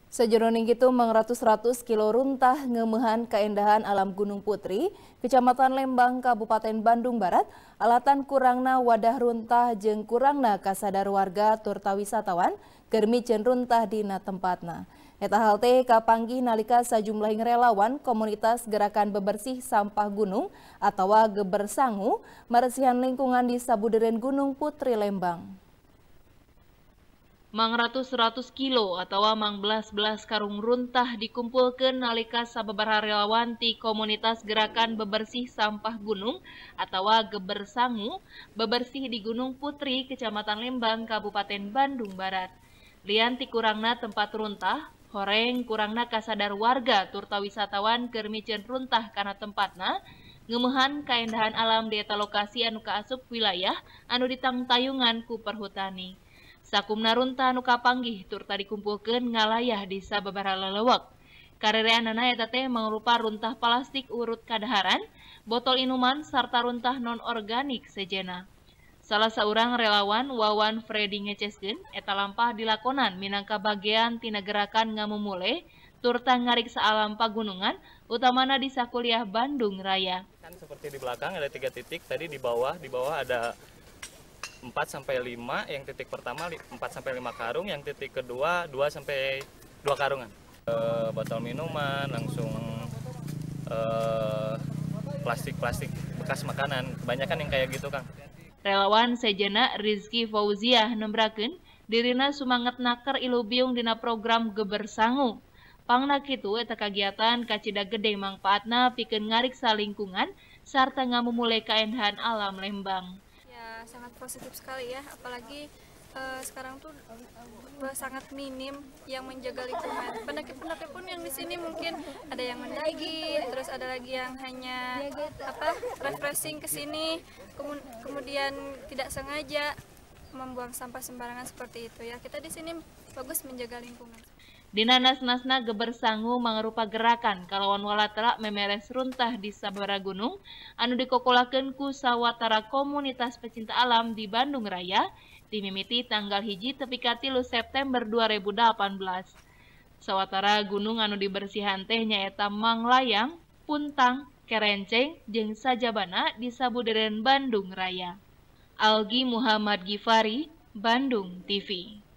Sejeroning itu mengratus-ratus kilo runtah ngemehan keindahan alam Gunung Putri, Kecamatan Lembang, Kabupaten Bandung Barat, alatan kurangna wadah runtah jeung kurangna kasadar warga turta wisatawan keur miceun runtah dina tempatna. Eta hal teh kapanggih nalika sajumlah relawan komunitas gerakan bebersih sampah gunung atawa Gebersangu maresihan lingkungan di sabudeureun Gunung Putri Lembang. Mang ratus kilo atau mang belas karung runtah dikumpulkan nalika sababaraha relawan ti komunitas gerakan bebersih sampah gunung atau Gebersangu bebersih di Gunung Putri, Kecamatan Lembang, Kabupaten Bandung Barat. Lian ti kurangna tempat runtah, horeng kurangna kasadar warga turta wisatawan keur miceun runtah kana tempatna, ngeumehan kaendahan alam di eta lokasi anu kaasup wilayah anu ditangtayungan ku perhutani. Sakumna runtah anu kapanggih turta dikumpulkeun ngalayah di sababaraha lelewek. Karereanana eta teh mangrupa runtah plastik urut kadaharan, botol inuman sarta runtah non-organik sejena. Salah seorang relawan Wawan Freddy ngeceskeun eta lampah dilakonan minangka bagean tina gerakan ngamumule turta ngariksa alam pagunungan utamana di sakuliah Bandung Raya. Kan seperti di belakang ada 3 titik, tadi di bawah ada 4-5, yang titik pertama 4-5 karung, yang titik kedua 2-2 karungan. Botol minuman, langsung plastik-plastik bekas makanan, kebanyakan yang kayak gitu, Kang. Relawan sejena Rizky Fauziah nembrakeun dirina sumanget naker ilubiung dina program Gebersangu. Pangna kitu eta kagiatan kacida gede mangpaatna pikeun ngariksa lingkungan sarta ngamumule kaendahan alam Lembang. Ya, sangat positif sekali ya, apalagi sekarang tuh sangat minim yang menjaga lingkungan. Pendaki-pendaki pun yang di sini mungkin ada yang mendaki, terus ada lagi yang hanya refreshing ke sini, kemudian tidak sengaja membuang sampah sembarangan seperti itu ya. Kita di sini bagus menjaga lingkungan. Dina nas-nasna Gebersangu mangrupa gerakan kalawan walatara memeres runtah di sababaraha gunung anu dikokolakeun ku sawatara komunitas pecinta alam di Bandung Raya dimimiti tanggal 1 tepi ka 3 September 2018. Sawatara gunung anu dibersihan teh nyaeta Manglayang, Puntang, Kerenceng jeung sajabana di sabudeureun Bandung Raya. Algi Muhammad Gifari, Bandung TV.